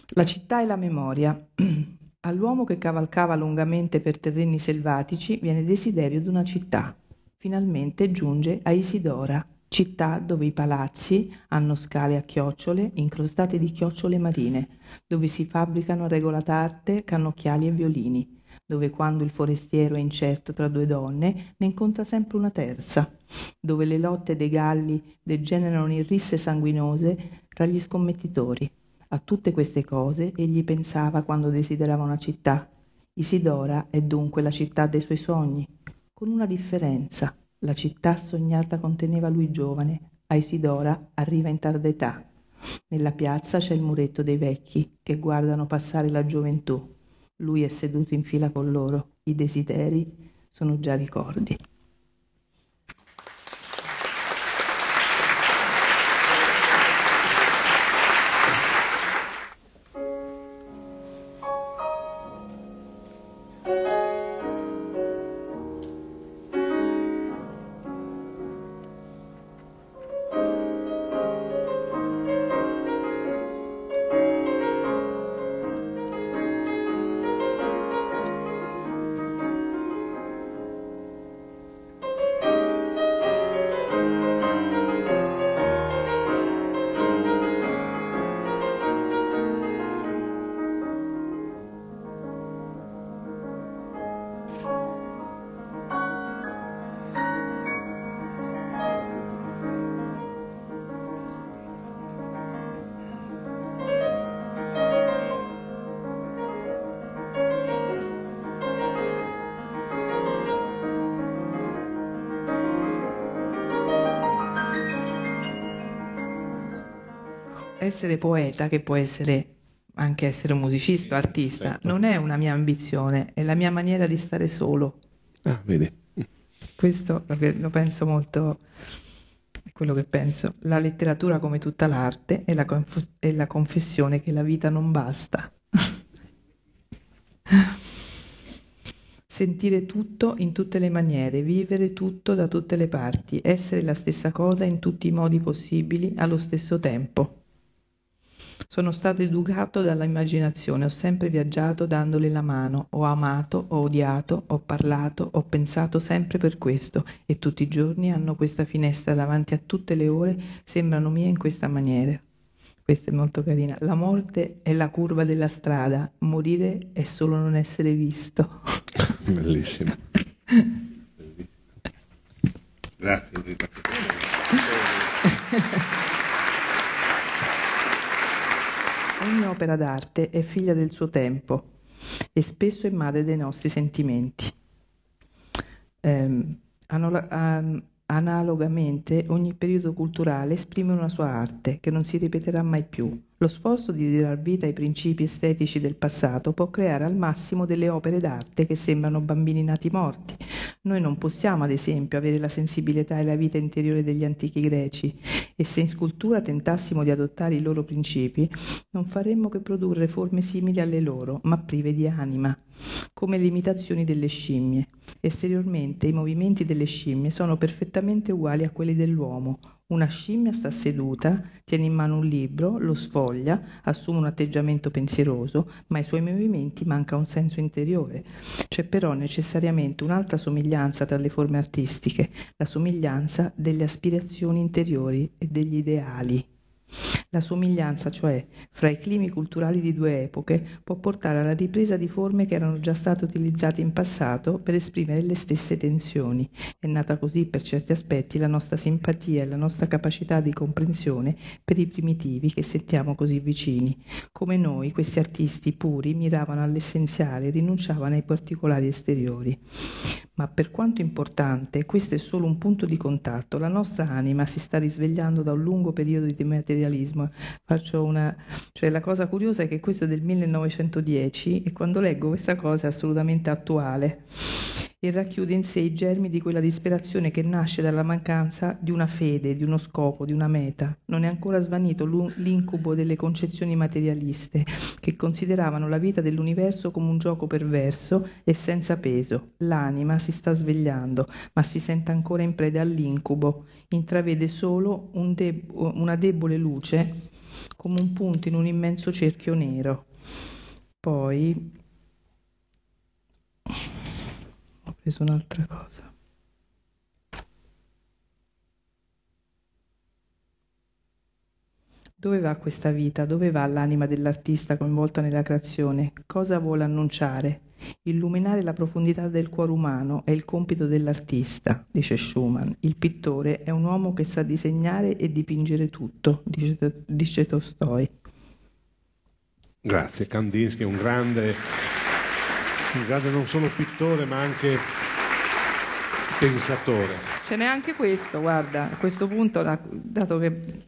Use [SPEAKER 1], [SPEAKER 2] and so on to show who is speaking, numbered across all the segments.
[SPEAKER 1] La città e la memoria. All'uomo che cavalcava lungamente per terreni selvatici viene desiderio d'una città. Finalmente giunge a Isidora, città dove i palazzi hanno scale a chiocciole incrostate di chiocciole marine, dove si fabbricano a regola d'arte cannocchiali e violini, dove quando il forestiero è incerto tra due donne ne incontra sempre una terza, dove le lotte dei galli degenerano in risse sanguinose tra gli scommettitori. A tutte queste cose egli pensava quando desiderava una città. Isidora è dunque la città dei suoi sogni, con una differenza. La città sognata conteneva lui giovane, a Isidora arriva in tarda età. Nella piazza c'è il muretto dei vecchi che guardano passare la gioventù. Lui è seduto in fila con loro. I desideri sono già ricordi. Essere poeta, che può essere anche essere un musicista, artista,
[SPEAKER 2] certo.
[SPEAKER 1] non è una mia ambizione, è la mia maniera di stare solo.
[SPEAKER 2] Ah, vedi.
[SPEAKER 1] Questo lo penso molto, è quello che penso. La letteratura, come tutta l'arte, è la confessione che la vita non basta. Sentire tutto in tutte le maniere, vivere tutto da tutte le parti, essere la stessa cosa in tutti i modi possibili allo stesso tempo. Sono stato educato dall'immaginazione, ho sempre viaggiato dandole la mano, ho amato, ho odiato, ho parlato, ho pensato sempre per questo e tutti i giorni hanno questa finestra davanti a tutte le ore, sembrano mie in questa maniera. Questa è molto carina. La morte è la curva della strada, morire è solo non essere visto.
[SPEAKER 2] Bellissimo. Grazie Enrico.
[SPEAKER 1] Ogni opera d'arte è figlia del suo tempo e spesso è madre dei nostri sentimenti. Analogamente, ogni periodo culturale esprime una sua arte che non si ripeterà mai più. Lo sforzo di dar vita ai principi estetici del passato può creare al massimo delle opere d'arte che sembrano bambini nati morti. Noi non possiamo, ad esempio, avere la sensibilità e la vita interiore degli antichi greci e se in scultura tentassimo di adottare i loro principi, non faremmo che produrre forme simili alle loro, ma prive di anima, come le imitazioni delle scimmie. Esteriormente i movimenti delle scimmie sono perfettamente uguali a quelli dell'uomo. Una scimmia sta seduta, tiene in mano un libro, lo sfoglia, assume un atteggiamento pensieroso, ma ai suoi movimenti manca un senso interiore. C'è però necessariamente un'altra somiglianza tra le forme artistiche, la somiglianza delle aspirazioni interiori e degli ideali. La somiglianza, cioè, fra i climi culturali di due epoche può portare alla ripresa di forme che erano già state utilizzate in passato per esprimere le stesse tensioni. È nata così, per certi aspetti, la nostra simpatia e la nostra capacità di comprensione per i primitivi che sentiamo così vicini. Come noi, questi artisti puri miravano all'essenziale e rinunciavano ai particolari esteriori. Ma per quanto importante, questo è solo un punto di contatto. La nostra anima si sta risvegliando da un lungo periodo di materialismo. Cioè la cosa curiosa è che questo è del 1910 e quando leggo questa cosa è assolutamente attuale e racchiude in sé i germi di quella disperazione che nasce dalla mancanza di una fede, di uno scopo, di una meta. Non è ancora svanito l'incubo delle concezioni materialiste che consideravano la vita dell'universo come un gioco perverso e senza peso. L'anima si sta svegliando, ma si sente ancora in preda all'incubo, intravede solo una debole luce come un punto in un immenso cerchio nero. Poi ho preso un'altra cosa. Dove va questa vita? Dove va l'anima dell'artista coinvolta nella creazione? Cosa vuole annunciare? Illuminare la profondità del cuore umano è il compito dell'artista, dice Schumann. Il pittore è un uomo che sa disegnare e dipingere tutto, dice Tolstoi.
[SPEAKER 2] Grazie. Kandinsky è un grande non solo pittore ma anche pensatore.
[SPEAKER 1] Ce n'è anche questo, guarda, a questo punto, dato che...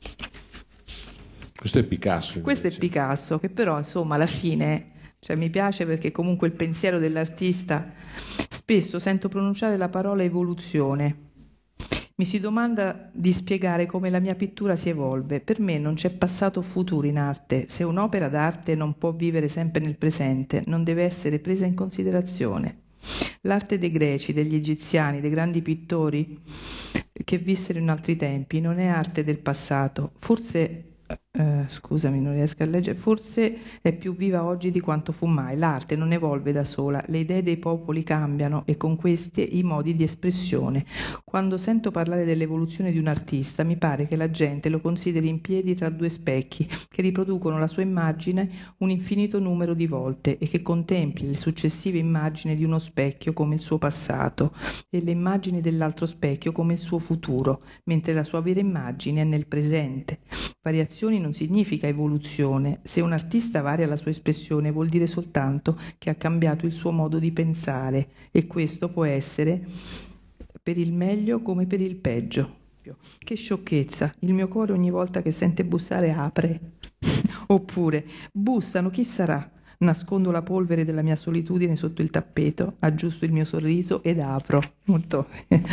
[SPEAKER 2] Questo è Picasso.
[SPEAKER 1] Questo è Picasso, che però insomma alla fine, cioè, mi piace perché comunque il pensiero dell'artista, spesso sento pronunciare la parola evoluzione. Mi si domanda di spiegare come la mia pittura si evolve. Per me non c'è passato o futuro in arte. Se un'opera d'arte non può vivere sempre nel presente, non deve essere presa in considerazione. L'arte dei greci, degli egiziani, dei grandi pittori che vissero in altri tempi non è arte del passato. Forse scusami, non riesco a leggere, forse è più viva oggi di quanto fu mai. L'arte non evolve da sola, le idee dei popoli cambiano e con queste i modi di espressione. Quando sento parlare dell'evoluzione di un artista, mi pare che la gente lo consideri in piedi tra due specchi che riproducono la sua immagine un infinito numero di volte e che contempli le successive immagini di uno specchio come il suo passato e le immagini dell'altro specchio come il suo futuro, mentre la sua vera immagine è nel presente. Variazioni non significa evoluzione. Se un artista varia la sua espressione vuol dire soltanto che ha cambiato il suo modo di pensare e questo può essere per il meglio come per il peggio. Che sciocchezza, il mio cuore ogni volta che sente bussare apre. Oppure, bussano, chi sarà? Nascondo la polvere della mia solitudine sotto il tappeto, aggiusto il mio sorriso ed apro. Molto.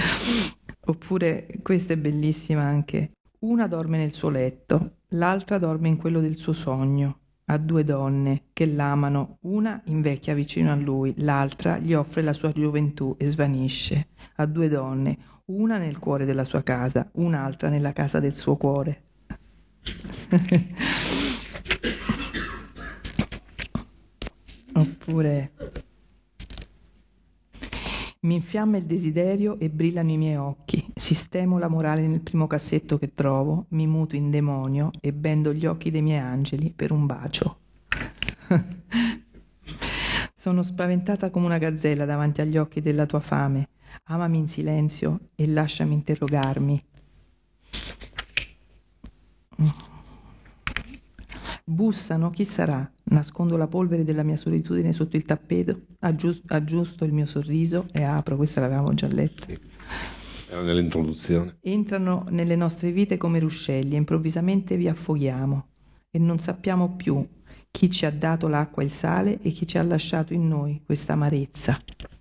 [SPEAKER 1] Oppure, questa è bellissima anche. Una dorme nel suo letto, l'altra dorme in quello del suo sogno. Ha due donne che l'amano, una invecchia vicino a lui, l'altra gli offre la sua gioventù e svanisce. Ha due donne, una nel cuore della sua casa, un'altra nella casa del suo cuore. Oppure mi infiamma il desiderio e brillano i miei occhi, sistemo la morale nel primo cassetto che trovo, mi muto in demonio e bendo gli occhi dei miei angeli per un bacio. Sono spaventata come una gazzella davanti agli occhi della tua fame. Amami in silenzio e lasciami interrogarmi. Bussano, chi sarà? Nascondo la polvere della mia solitudine sotto il tappeto, aggiusto il mio sorriso e apro, questa l'avevamo già letta.
[SPEAKER 2] Era nell'introduzione.
[SPEAKER 1] Entrano nelle nostre vite come ruscelli e improvvisamente vi affoghiamo e non sappiamo più chi ci ha dato l'acqua e il sale e chi ci ha lasciato in noi questa amarezza.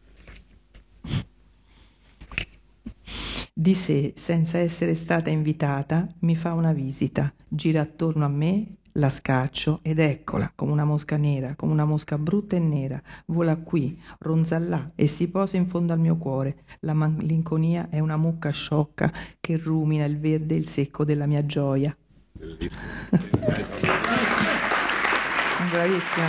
[SPEAKER 1] Di sé, senza essere stata invitata, mi fa una visita, gira attorno a me, la scaccio ed eccola, come una mosca nera, come una mosca brutta e nera, vola qui, ronza là e si posa in fondo al mio cuore. La malinconia è una mucca sciocca che rumina il verde e il secco della mia gioia. Bravissima.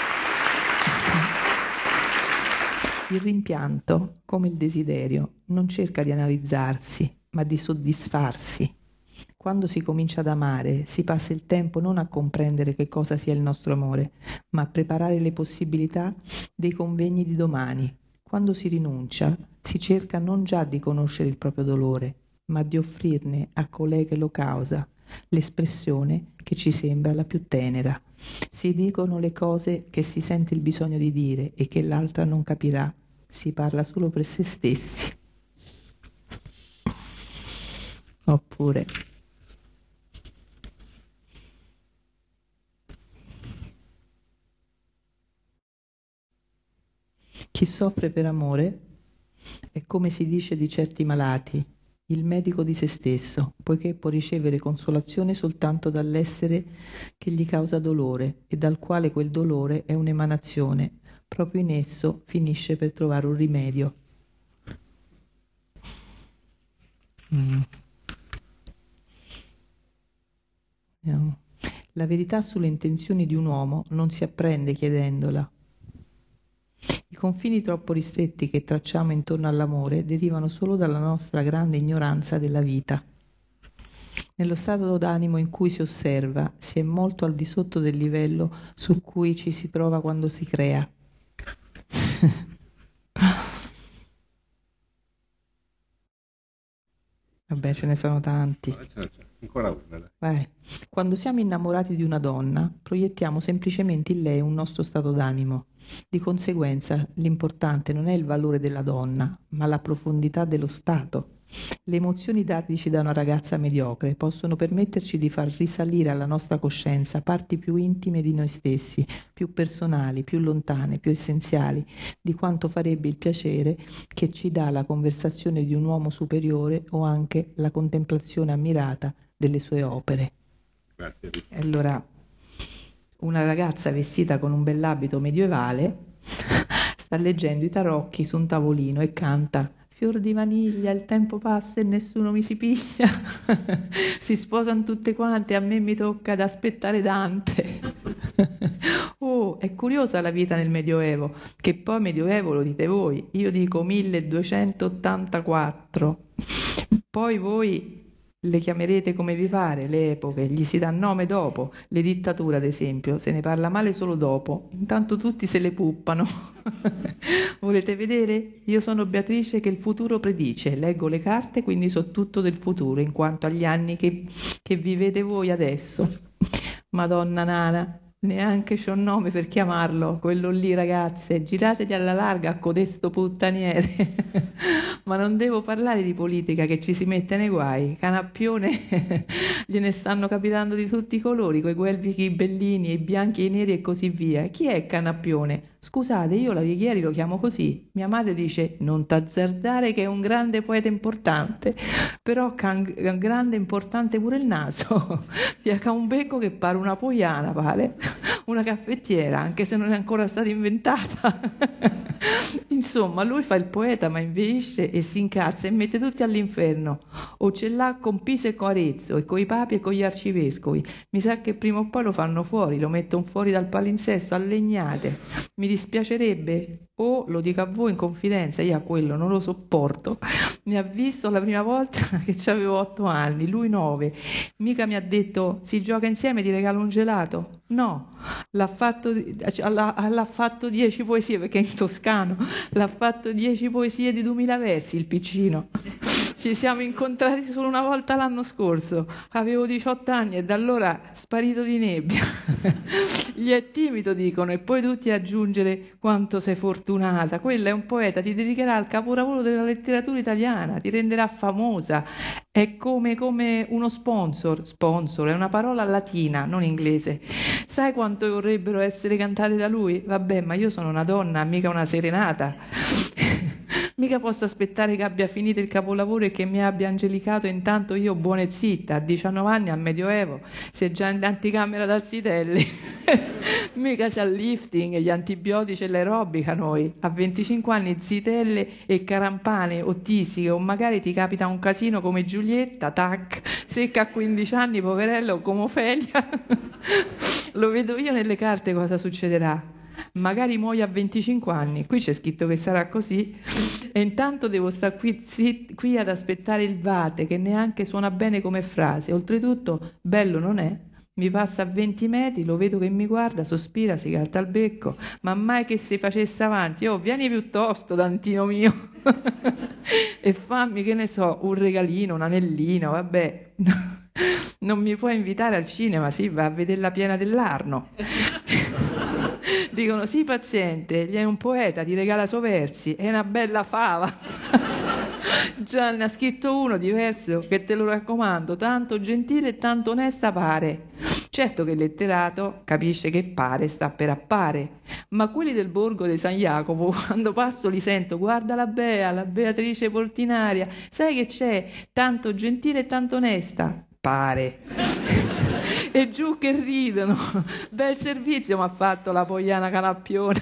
[SPEAKER 1] Il rimpianto, come il desiderio, non cerca di analizzarsi, ma di soddisfarsi. Quando si comincia ad amare, si passa il tempo non a comprendere che cosa sia il nostro amore, ma a preparare le possibilità dei convegni di domani. Quando si rinuncia, si cerca non già di conoscere il proprio dolore, ma di offrirne a colei che lo causa l'espressione che ci sembra la più tenera. Si dicono le cose che si sente il bisogno di dire e che l'altra non capirà. Si parla solo per se stessi. Oppure chi soffre per amore è come si dice di certi malati, il medico di se stesso, poiché può ricevere consolazione soltanto dall'essere che gli causa dolore e dal quale quel dolore è un'emanazione. Proprio in esso finisce per trovare un rimedio. La verità sulle intenzioni di un uomo non si apprende chiedendola. I confini troppo ristretti che tracciamo intorno all'amore derivano solo dalla nostra grande ignoranza della vita. Nello stato d'animo in cui si osserva, si è molto al di sotto del livello su cui ci si trova quando si crea. Vabbè, ce ne sono tanti.
[SPEAKER 2] Ancora una.
[SPEAKER 1] Vai. Quando siamo innamorati di una donna, proiettiamo semplicemente in lei un nostro stato d'animo. Di conseguenza, l'importante non è il valore della donna, ma la profondità dello stato. Le emozioni dateci da una ragazza mediocre possono permetterci di far risalire alla nostra coscienza parti più intime di noi stessi, più personali, più lontane, più essenziali, di quanto farebbe il piacere che ci dà la conversazione di un uomo superiore o anche la contemplazione ammirata delle sue opere.
[SPEAKER 2] Grazie.
[SPEAKER 1] Allora, una ragazza vestita con un bell'abito medievale sta leggendo i tarocchi su un tavolino e canta: fior di vaniglia, il tempo passa e nessuno mi si piglia, si sposano tutte quante, a me mi tocca ad aspettare Dante. Oh, è curiosa la vita nel Medioevo, che poi Medioevo lo dite voi, io dico 1284, poi voi le chiamerete come vi pare, le epoche, gli si dà nome dopo, le dittature ad esempio, se ne parla male solo dopo, intanto tutti se le puppano. Volete vedere? Io sono Beatrice che il futuro predice, leggo le carte quindi so tutto del futuro in quanto agli anni che vivete voi adesso. Madonna nana, neanche c'ho nome per chiamarlo, quello lì ragazze, girategli alla larga a codesto puttaniere. Ma non devo parlare di politica che ci si mette nei guai, Canappione gliene stanno capitando di tutti i colori, coi guelfi bellini, i bianchi e i neri e così via. Chi è Canappione? Scusate, io la Righieri lo chiamo così. Mia madre dice non t'azzardare che è un grande poeta importante, però grande e importante pure il naso. Fiaca un becco che pare una poiana, pare una caffettiera, anche se non è ancora stata inventata. Insomma, lui fa il poeta ma inveisce e si incazza e mette tutti all'inferno. O ce l'ha con Pisa e con Arezzo e con i papi e con gli arcivescovi. Mi sa che prima o poi lo fanno fuori, lo mettono fuori dal palinsesto a legnate. Mi dispiacerebbe, o lo dico a voi in confidenza, io a quello non lo sopporto. Mi ha visto la prima volta che avevo 8 anni, lui 9. Mica mi ha detto si gioca insieme, ti regalo un gelato. No, l'ha fatto 10 poesie perché è in toscano, l'ha fatto 10 poesie di 2000 versi il piccino. Ci siamo incontrati solo una volta l'anno scorso, avevo 18 anni e da allora sparito di nebbia. Gli è timido dicono e poi tutti aggiungere quanto sei fortunata, quello è un poeta, ti dedicherà al capolavoro della letteratura italiana, ti renderà famosa. È come uno sponsor è una parola latina, non inglese. Sai quanto vorrebbero essere cantate da lui? Vabbè, ma io sono una donna, mica una serenata. Mica posso aspettare che abbia finito il capolavoro e che mi abbia angelicato intanto io buona e zitta, a 19 anni al Medioevo, si è già in anticamera dal Zitelli. Mica c'è il lifting, gli antibiotici e l'aerobica noi. A 25 anni zitelle e carampane o tisiche o magari ti capita un casino come Giulietta, tac, secca a 15 anni, poverello, come Ofelia. Lo vedo io nelle carte cosa succederà. Magari muoio a 25 anni, qui c'è scritto che sarà così, e intanto devo stare qui ad aspettare il vate, che neanche suona bene come frase, oltretutto bello non è, mi passa a 20 metri, lo vedo che mi guarda, sospira, si calta il becco, ma mai che si facesse avanti, oh vieni piuttosto Dantino mio, e fammi che ne so, un regalino, un anellino, vabbè, non mi puoi invitare al cinema, sì, va a vedere la Piena dell'Arno. Dicono sì paziente, gli è un poeta, ti regala suoi versi, è una bella fava. Già ne ha scritto uno diverso che te lo raccomando, tanto gentile e tanto onesta pare. Certo che il letterato capisce che pare sta per appare, ma quelli del borgo di San Jacopo quando passo li sento, guarda la Beatrice Portinaria, sai che c'è, tanto gentile e tanto onesta, pare. e giù che ridono. Bel servizio mi ha fatto la Pogliana Canappiona.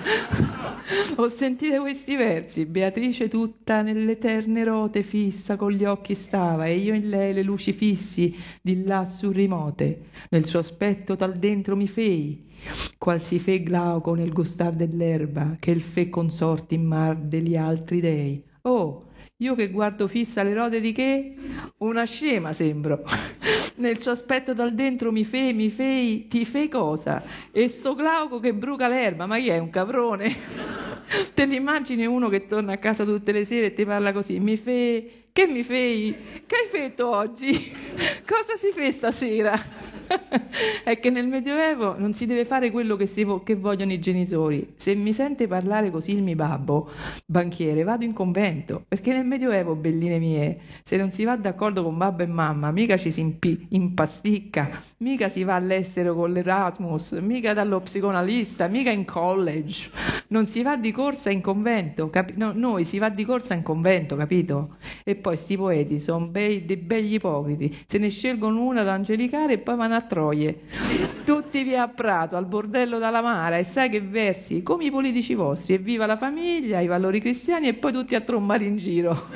[SPEAKER 1] Ho sentito questi versi: Beatrice tutta nelle eterne rote fissa con gli occhi stava, e io in lei le luci fissi di là su rimote. Nel suo aspetto tal dentro mi fei, qual si fe glauco nel gustar dell'erba, che il fe consorti in mar degli altri dei. Oh, io che guardo fissa le rote di che? Una scema sembro. Nel suo aspetto dal dentro mi fei, ti fei cosa? E sto glauco che bruca l'erba, ma chi è, un caprone? Te l'immagini uno che torna a casa tutte le sere e ti parla così, che mi fei? Che hai fatto oggi? Cosa si fa stasera? È che nel Medioevo non si deve fare quello che vogliono i genitori. Se mi sente parlare così il mio babbo, banchiere, vado in convento, perché nel Medioevo, belline mie, se non si va d'accordo con babbo e mamma, mica ci si impasticca, mica si va all'estero con l'Erasmus, mica dallo psicoanalista, mica in college. Non si va di corsa in convento, no, noi si va di corsa in convento, capito? E poi sti poeti sono dei begli ipocriti, se ne scelgono una da angelicare e poi vanno a Troie, tutti via a Prato, al bordello dalla Mara, e sai che versi, come i politici vostri, evviva la famiglia, i valori cristiani, e poi tutti a trombare in giro.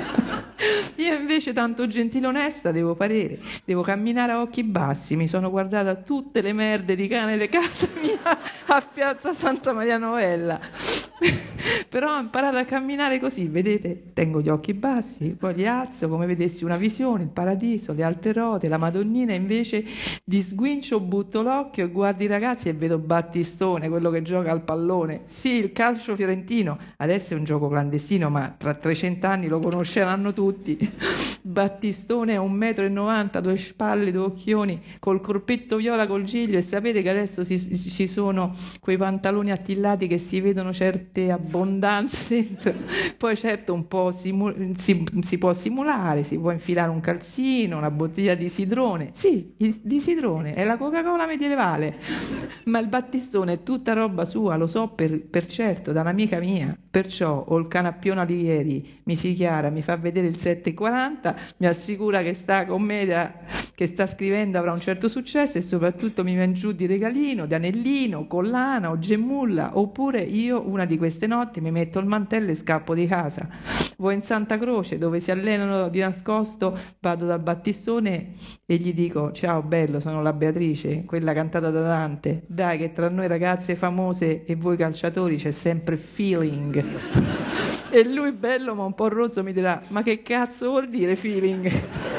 [SPEAKER 1] Io invece, tanto gentile e onesta, devo parere, devo camminare a occhi bassi, mi sono guardata tutte le merde di cane di casa mia a piazza Santa Maria Novella. Però ho imparato a camminare così, vedete? Tengo gli occhi bassi, poi li alzo come vedessi una visione, il paradiso, le altre rote, la Madonnina, invece di sguincio butto l'occhio e guardo i ragazzi e vedo Battistone, quello che gioca al pallone. Sì, il calcio fiorentino, adesso è un gioco clandestino, ma tra 300 anni lo conosceranno tutti. Battistone è 1,90 m, 2 spalle, 2 occhioni, col corpetto viola col giglio, e sapete che adesso ci sono quei pantaloni attillati che si vedono certe abbondanze dentro. Poi certo un po' si può simulare, si può infilare un calzino, una bottiglia di sidrone. Sì, di sidrone, è la Coca-Cola medievale. Ma il Battistone è tutta roba sua, lo so per certo, da un'amica mia. Perciò ho il Canappiona di ieri, mi si chiara, mi fa vedere il 7,40, mi assicura che sta commedia che sta scrivendo avrà un certo successo, e soprattutto mi viene giù di regalino, di anellino, collana o gemulla, oppure io una di queste notti mi metto il mantello e scappo di casa. Voi in Santa Croce, dove si allenano di nascosto, vado da Battistone e gli dico: ciao bello, sono la Beatrice, quella cantata da Dante. Dai che tra noi ragazze famose e voi calciatori c'è sempre feeling. E lui, bello ma un po' rozzo, mi dirà: ma che cazzo vuol dire feeling?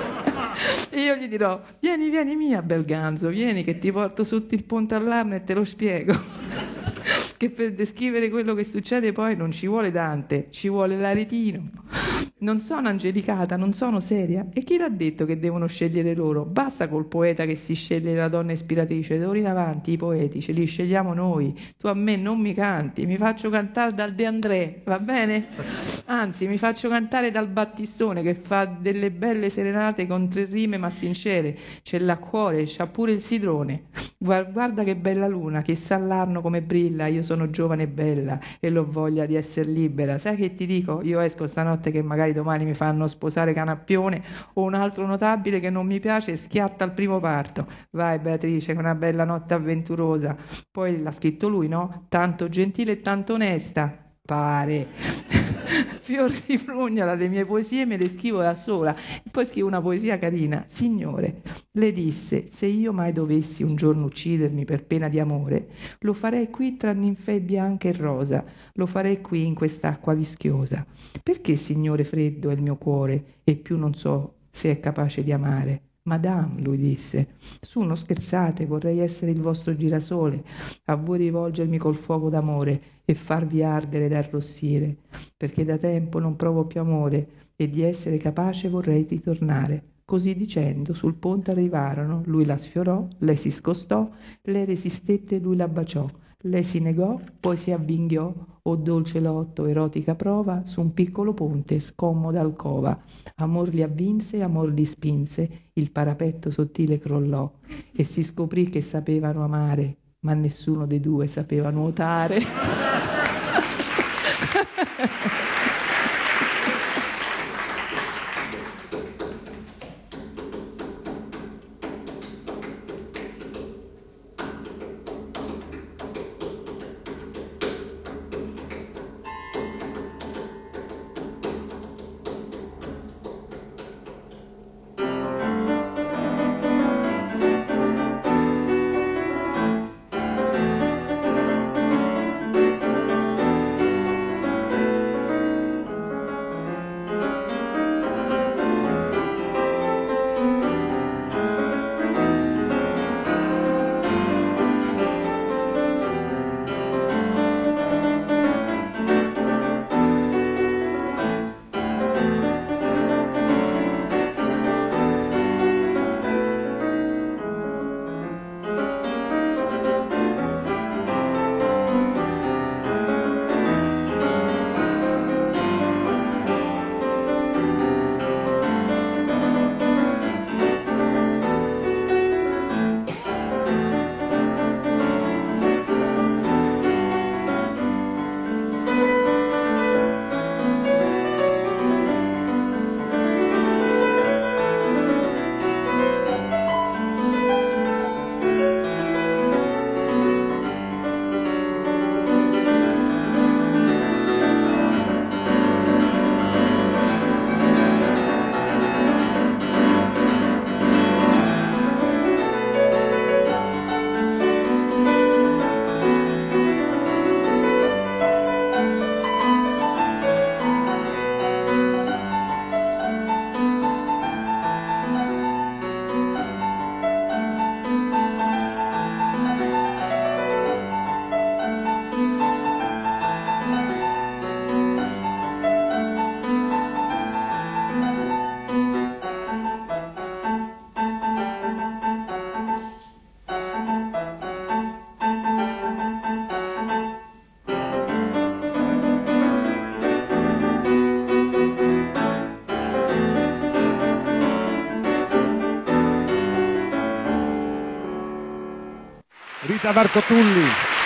[SPEAKER 1] E io gli dirò: vieni mia bel ganzo, vieni che ti porto sotto il ponte all'Arno e te lo spiego. Che per descrivere quello che succede poi non ci vuole Dante, ci vuole l'Aretino. Non sono angelicata, non sono seria, e chi l'ha detto che devono scegliere loro? Basta col poeta che si sceglie la donna ispiratrice, d'ora in avanti i poeti ce li scegliamo noi. Tu a me non mi canti, mi faccio cantare dal De André, va bene? Anzi, mi faccio cantare dal Battistone, che fa delle belle serenate con 3 rime ma sincere, ce l'ha a cuore, c'ha pure il sidrone. Guarda che bella luna, chissà l'Arno come brilla, io sono giovane e bella e l'ho voglia di essere libera. Sai che ti dico? Io esco stanotte che magari domani mi fanno sposare Canappione o un altro notabile che non mi piace e schiatta al primo parto. Vai Beatrice, che una bella notte avventurosa. Poi l'ha scritto lui, no? Tanto gentile e tanto onesta. Pare. Fior di Prugnala, le mie poesie me le scrivo da sola. E poi scrivo una poesia carina. Signore, le disse: se io mai dovessi un giorno uccidermi per pena di amore, lo farei qui tra ninfee bianche e rosa, lo farei qui in quest'acqua vischiosa. Perché, signore, freddo è il mio cuore e più non so se è capace di amare? Madame, lui disse, su, non scherzate, vorrei essere il vostro girasole, a voi rivolgermi col fuoco d'amore e farvi ardere ed arrossire, perché da tempo non provo più amore e di essere capace vorrei ritornare. Così dicendo, sul ponte arrivarono, lui la sfiorò, lei si scostò, lei resistette e lui la baciò. Lei si negò, poi si avvinghiò, o dolce lotto, erotica prova, su un piccolo ponte, scomoda alcova. Amor li avvinse, amor li spinse, il parapetto sottile crollò, e si scoprì che sapevano amare, ma nessuno dei due sapeva nuotare.
[SPEAKER 2] Rita Varcotulli.